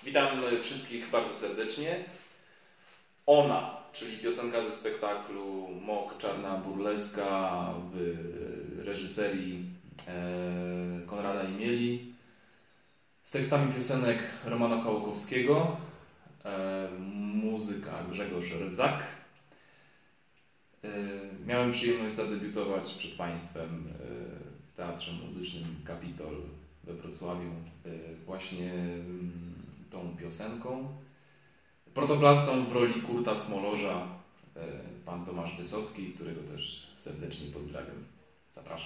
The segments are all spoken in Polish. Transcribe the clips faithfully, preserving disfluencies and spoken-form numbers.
Witam wszystkich bardzo serdecznie. Ona, czyli piosenka ze spektaklu Mok Czarna Burleska w reżyserii Konrada Imieli, z tekstami piosenek Romana Kołakowskiego, muzyka Grzegorz Rdzak. Miałem przyjemność zadebiutować przed Państwem w Teatrze Muzycznym Kapitol we Wrocławiu właśnie tą piosenką. Protoplastą w roli Kurta Smolorza pan Tomasz Wysocki, którego też serdecznie pozdrawiam. Zapraszam.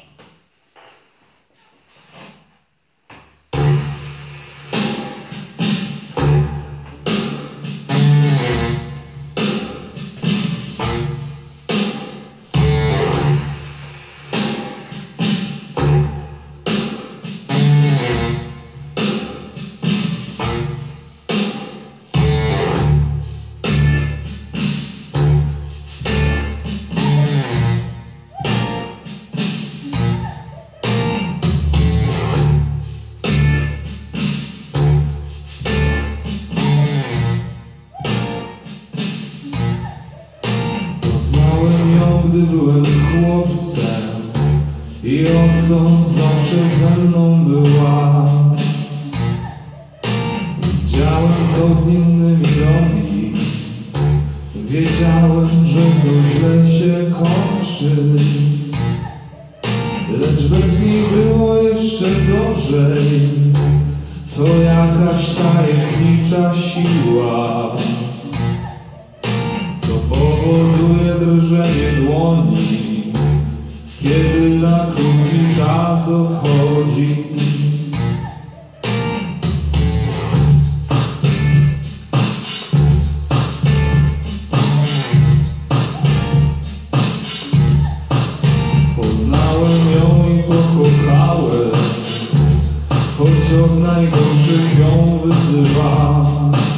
Gdy byłem chłopcem i odtąd zawsze ze mną była. Wiedziałem, co z innymi robi, wiedziałem, że to źle się kończy, lecz bez niej było jeszcze gorzej. To jakaś tajemnicza siła, co powoduje drżenie dłoni, kiedy na krótki czas odchodzi. Poznałem ją i pokochałem, choć od najgorszych ją wyzywam.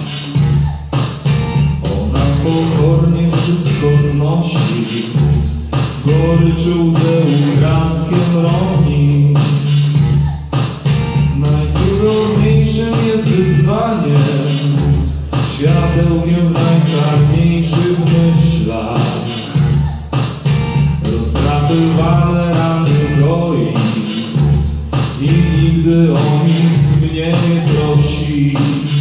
Pokornie wszystko znosi, goryczy łzę ukradkiem roni. Najcudowniejszym jest wyzwanie, światełkiem w najczarniejszych myślach. Rozdrapywane rany goi i nigdy o nic mnie nie prosi.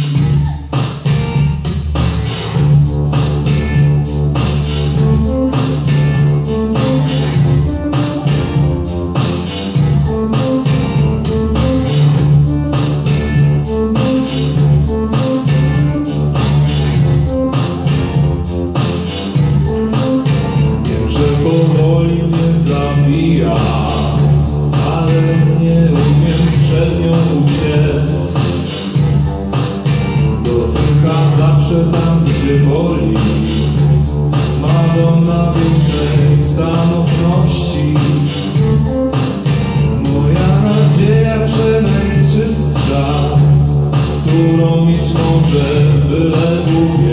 Powoli mnie zabija, ale nie umiem przed nią uciec. Dotyka zawsze tam, gdzie boli, ma dom na wiecznej samotności. Moja nadzieja przenajczystsza, którą mieć może byle Bóg.